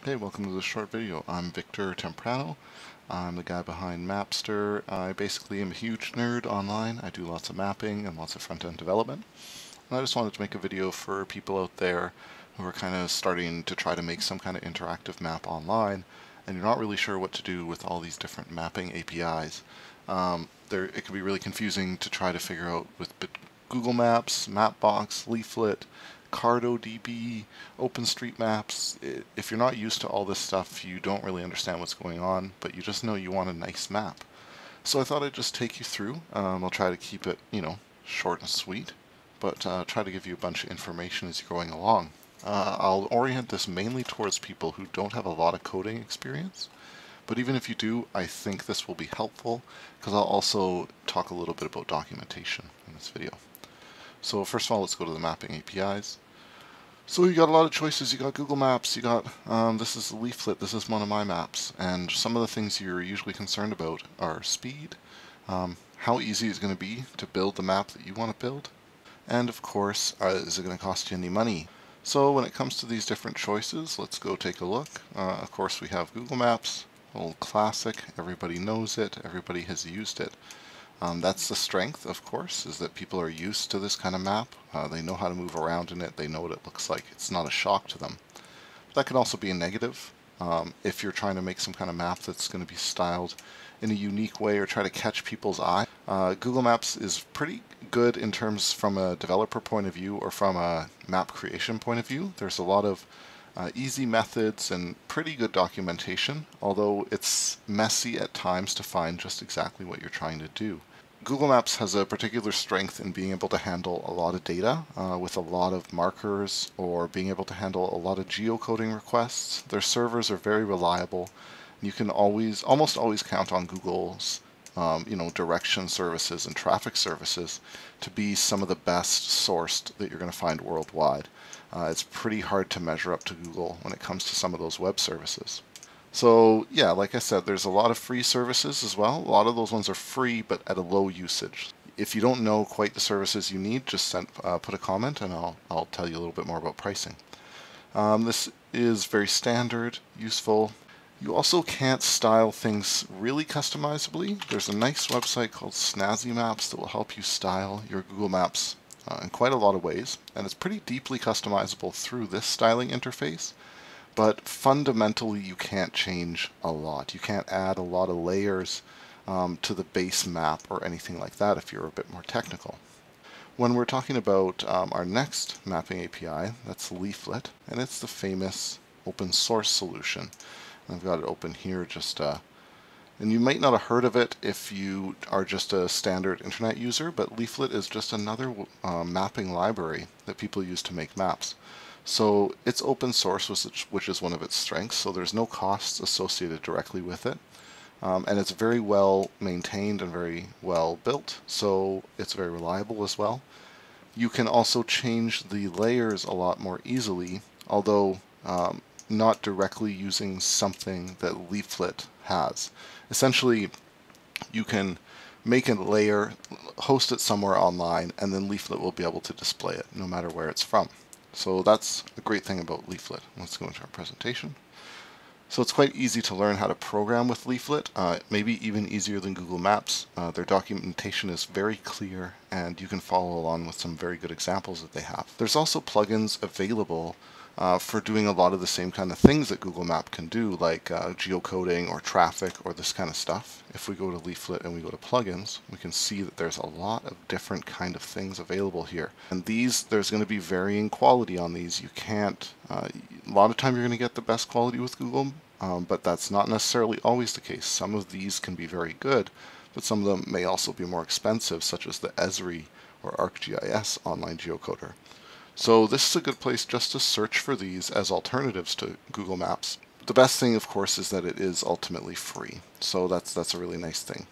Hey, welcome to this short video. I'm Victor Temprano. I'm the guy behind Mapster. I basically am a huge nerd online. I do lots of mapping and lots of front-end development. And I just wanted to make a video for people out there who are kind of starting to try to make some kind of interactive map online, and you're not really sure what to do with all these different mapping APIs. It can be really confusing to try to figure out with Google Maps, Mapbox, Leaflet, CartoDB, OpenStreetMaps. If you're not used to all this stuff, you don't really understand what's going on, but you just know you want a nice map. So I thought I'd just take you through. I'll try to keep it, short and sweet, but try to give you a bunch of information as you're going along. I'll orient this mainly towards people who don't have a lot of coding experience, but even if you do, I think this will be helpful because I'll also talk a little bit about documentation in this video. So first of all, let's go to the mapping APIs. So you got a lot of choices. You got Google Maps, you got, this is Leaflet, this is one of my maps, and some of the things you're usually concerned about are speed, how easy it's going to be to build the map that you want to build, and of course, is it going to cost you any money? So when it comes to these different choices, let's go take a look. Of course, we have Google Maps, old classic, everybody knows it, everybody has used it. That's the strength, of course, is that people are used to this kind of map. They know how to move around in it. They know what it looks like. It's not a shock to them. But that can also be a negative. If you're trying to make some kind of map that's going to be styled in a unique way or try to catch people's eye. Google Maps is pretty good in terms from a developer point of view or from a map creation point of view. There's a lot of easy methods and pretty good documentation, although it's messy at times to find just exactly what you're trying to do. Google Maps has a particular strength in being able to handle a lot of data with a lot of markers, or being able to handle a lot of geocoding requests. Their servers are very reliable. You can almost always count on Google's direction services and traffic services to be some of the best sourced that you're going to find worldwide. It's pretty hard to measure up to Google when it comes to some of those web services. So yeah, like I said, there's a lot of free services as well. A lot of those ones are free, but at a low usage. If you don't know quite the services you need, just put a comment and I'll tell you a little bit more about pricing. This is very standard, useful. You also can't style things really customizably. There's a nice website called Snazzy Maps that will help you style your Google Maps in quite a lot of ways, and it's pretty deeply customizable through this styling interface. But fundamentally, you can't change a lot. You can't add a lot of layers to the base map or anything like that if you're a bit more technical. When we're talking about our next mapping API, that's Leaflet, and it's the famous open source solution. I've got it open here and you might not have heard of it if you are just a standard internet user, but Leaflet is just another mapping library that people use to make maps. So it's open source, which is one of its strengths, so there's no costs associated directly with it. And it's very well maintained and very well built, so it's very reliable as well. You can also change the layers a lot more easily, although not directly using something that Leaflet has. Essentially, you can make a layer, host it somewhere online, and then Leaflet will be able to display it no matter where it's from. So that's a great thing about Leaflet. Let's go into our presentation. So it's quite easy to learn how to program with Leaflet, maybe even easier than Google Maps. Their documentation is very clear, and you can follow along with some very good examples that they have. There's also plugins available for doing a lot of the same kind of things that Google Map can do, like geocoding or traffic or this kind of stuff. If we go to Leaflet and we go to plugins, we can see that there's a lot of different kind of things available here. And there's going to be varying quality on these. You can't, a lot of time you're going to get the best quality with Google, but that's not necessarily always the case. Some of these can be very good, but some of them may also be more expensive, such as the Esri or ArcGIS online geocoder. So this is a good place just to search for these as alternatives to Google Maps. The best thing, of course, is that it is ultimately free. So that's a really nice thing.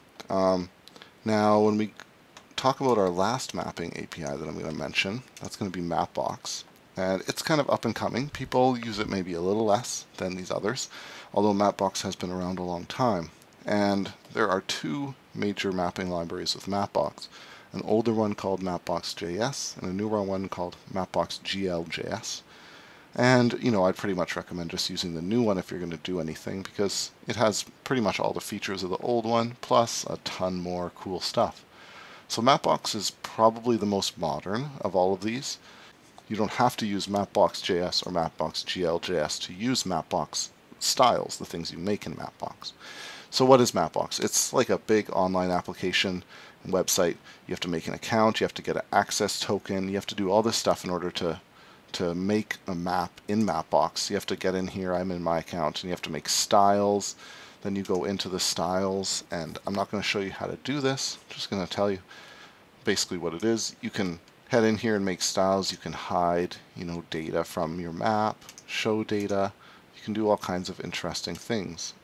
Now, when we talk about our last mapping API that I'm going to mention, that's going to be Mapbox. And it's kind of up and coming. People use it maybe a little less than these others, although Mapbox has been around a long time. And there are two major mapping libraries with Mapbox. An older one called Mapbox.js and a newer one called Mapbox GL.js. And, I'd pretty much recommend just using the new one if you're going to do anything, because it has pretty much all the features of the old one, plus a ton more cool stuff. So Mapbox is probably the most modern of all of these. You don't have to use Mapbox.js or Mapbox.gl.js to use Mapbox styles, the things you make in Mapbox. So what is Mapbox? It's like a big online application and website. You have to make an account, you have to get an access token, you have to do all this stuff in order to make a map in Mapbox. You have to get in here, I'm in my account, and you have to make styles. Then you go into the styles, and I'm not going to show you how to do this. I'm just going to tell you basically what it is. You can head in here and make styles. You can hide, data from your map, show data. You can do all kinds of interesting things.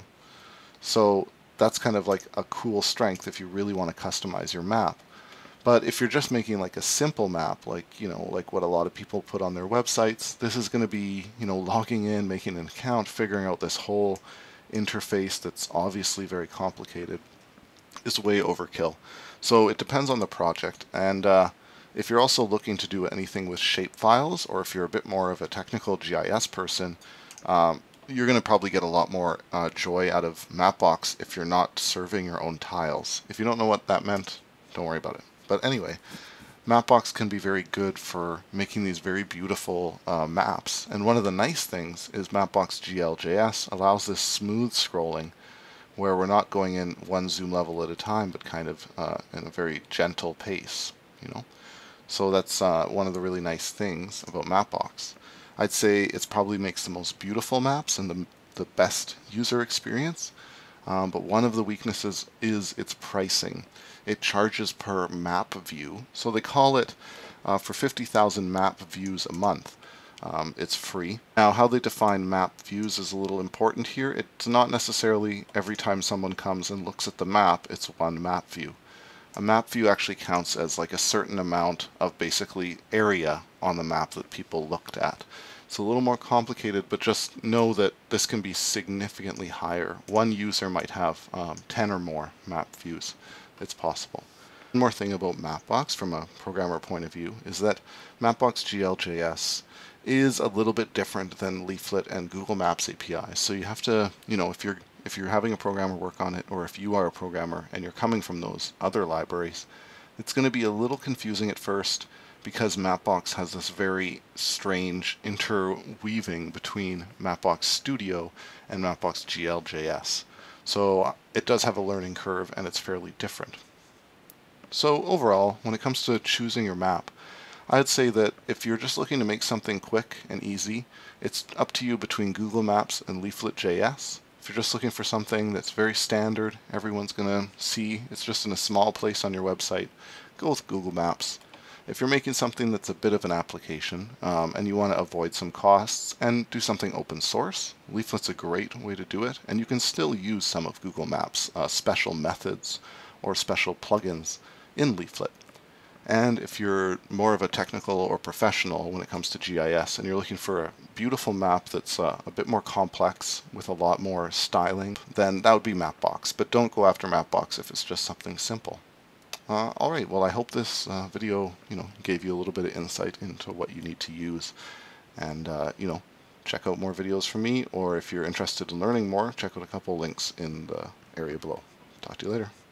So that's kind of like a cool strength if you really want to customize your map. But if you're just making like a simple map, like what a lot of people put on their websites, this is going to be, logging in, making an account, figuring out this whole interface that's obviously very complicated, is way overkill. So it depends on the project. And if you're also looking to do anything with shapefiles, or if you're a bit more of a technical GIS person, you're going to probably get a lot more joy out of Mapbox if you're not serving your own tiles. If you don't know what that meant, don't worry about it. But anyway, Mapbox can be very good for making these very beautiful maps. And one of the nice things is Mapbox GL.js allows this smooth scrolling where we're not going in one zoom level at a time, but kind of in a very gentle pace, So that's one of the really nice things about Mapbox. I'd say it probably makes the most beautiful maps and the best user experience. But one of the weaknesses is its pricing. It charges per map view, so they call it for 50,000 map views a month. It's free. Now, how they define map views is a little important here. It's not necessarily every time someone comes and looks at the map, it's one map view. A map view actually counts as like a certain amount of basically area on the map that people looked at. It's a little more complicated, but just know that this can be significantly higher. One user might have 10 or more map views. It's possible. One more thing about Mapbox from a programmer point of view is that Mapbox GL.js is a little bit different than Leaflet and Google Maps APIs. So you have to, if you're having a programmer work on it, or if you are a programmer and you're coming from those other libraries, it's going to be a little confusing at first because Mapbox has this very strange interweaving between Mapbox Studio and Mapbox GL.js. So it does have a learning curve and it's fairly different. So overall, when it comes to choosing your map, I'd say that if you're just looking to make something quick and easy, it's up to you between Google Maps and Leaflet.js. If you're just looking for something that's very standard, everyone's going to see, it's just in a small place on your website, go with Google Maps. If you're making something that's a bit of an application and you want to avoid some costs and do something open source, Leaflet's a great way to do it, and you can still use some of Google Maps' special methods or special plugins in Leaflet. And if you're more of a technical or professional when it comes to GIS and you're looking for a beautiful map that's a bit more complex with a lot more styling, then that would be Mapbox. But don't go after Mapbox if it's just something simple. Alright, well I hope this video, gave you a little bit of insight into what you need to use. And, check out more videos from me, or if you're interested in learning more, check out a couple links in the area below. Talk to you later.